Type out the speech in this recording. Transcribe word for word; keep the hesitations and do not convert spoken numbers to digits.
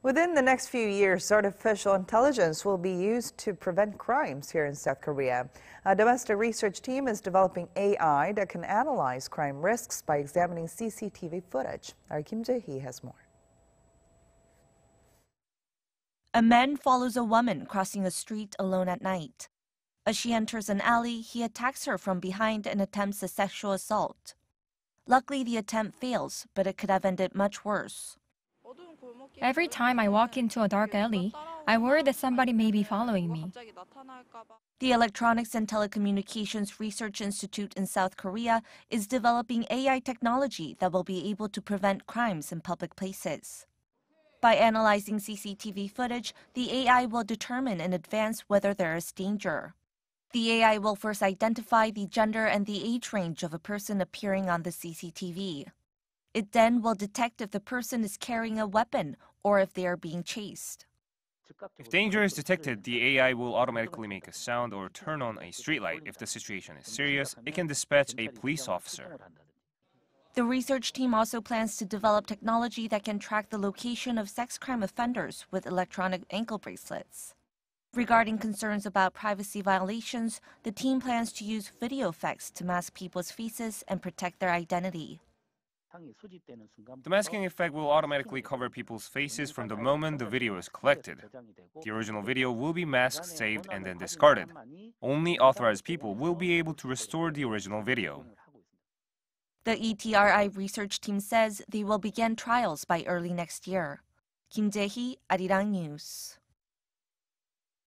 Within the next few years, artificial intelligence will be used to prevent crimes here in South Korea. A domestic research team is developing A I that can analyze crime risks by examining C C T V footage. Our Kim Jae-hee has more. A man follows a woman crossing a street alone at night. As she enters an alley, he attacks her from behind and attempts a sexual assault. Luckily, the attempt fails, but it could have ended much worse. Every time I walk into a dark alley, I worry that somebody may be following me. The Electronics and Telecommunications Research Institute in South Korea is developing A I technology that will be able to prevent crimes in public places. By analyzing C C T V footage, the A I will determine in advance whether there is danger. The A I will first identify the gender and the age range of a person appearing on the C C T V. It then will detect if the person is carrying a weapon or if they are being chased. If danger is detected, the A I will automatically make a sound or turn on a streetlight. If the situation is serious, it can dispatch a police officer. The research team also plans to develop technology that can track the location of sex crime offenders with electronic ankle bracelets. Regarding concerns about privacy violations, the team plans to use video effects to mask people's faces and protect their identity. The masking effect will automatically cover people's faces from the moment the video is collected. The original video will be masked, saved, and then discarded. Only authorized people will be able to restore the original video. The E T R I research team says they will begin trials by early next year. Kim Jae-hee, Arirang News.